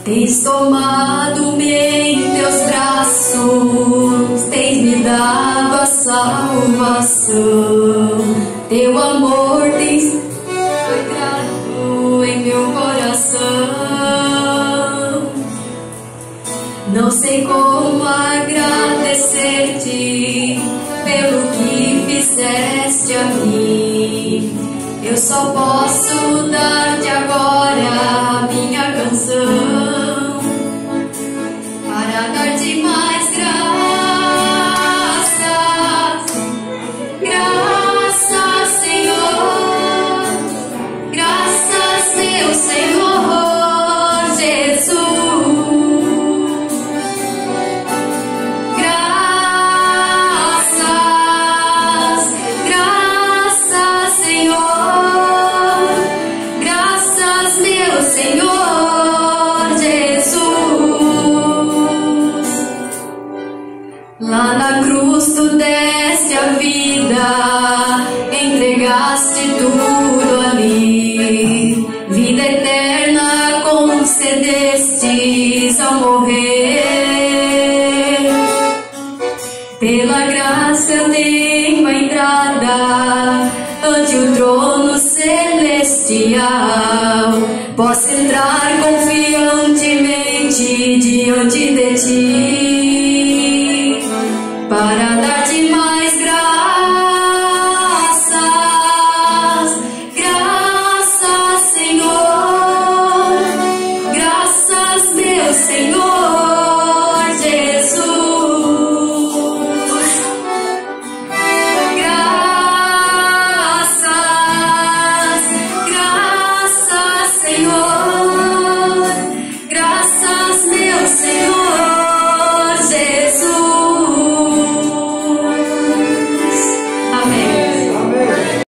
Tens tomado-me em teus braços, tens me dado a salvação. Teu amor tens entrado em meu coração. Não sei como agradecer-te pelo que fizeste a mim. Eu só posso dar-te agora a minha canção, para dar-te mais graças. Graças, Senhor. Graças, meu Senhor Jesus. Lá na cruz tu deste a vida, entregaste tudo ali. Vida eterna concedestes ao morrer. Pela graça eu tenho a entrada ante o trono celestial. Posso entrar confiantemente diante de